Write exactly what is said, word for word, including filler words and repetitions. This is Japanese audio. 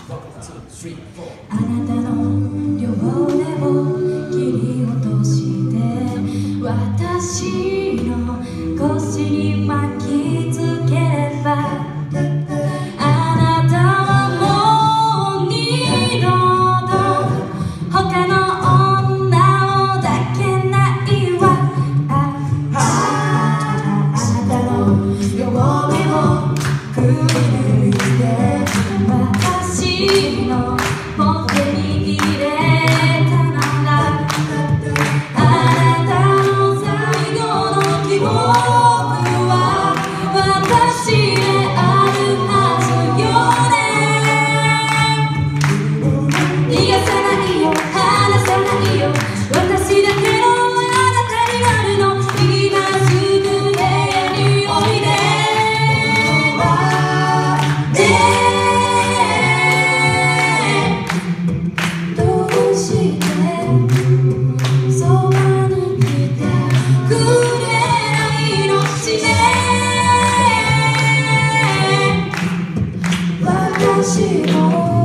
あなたの両腕を切り落として私の腰に巻きつければあなたはもう二度と他の女を抱けないわあなたの両腕をくり抜いて私のポッケに入れたならあなたの最後の希望は私であるはずよね逃がさないよ離さないよ私だけのあなたになるの今すぐ部屋においで私も